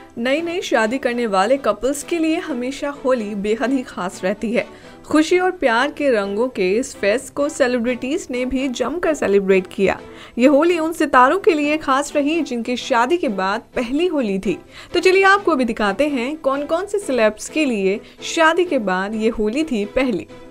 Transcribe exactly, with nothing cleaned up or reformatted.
नई नई शादी करने वाले कपल्स के लिए हमेशा होली बेहद ही खास रहती है। खुशी और प्यार के रंगों के इस फेस्ट को सेलिब्रिटीज ने भी जमकर सेलिब्रेट किया। ये होली उन सितारों के लिए खास रही जिनकी शादी के बाद पहली होली थी। तो चलिए आपको भी दिखाते हैं कौन कौन से सेलेब्स के लिए शादी के बाद ये होली थी पहली।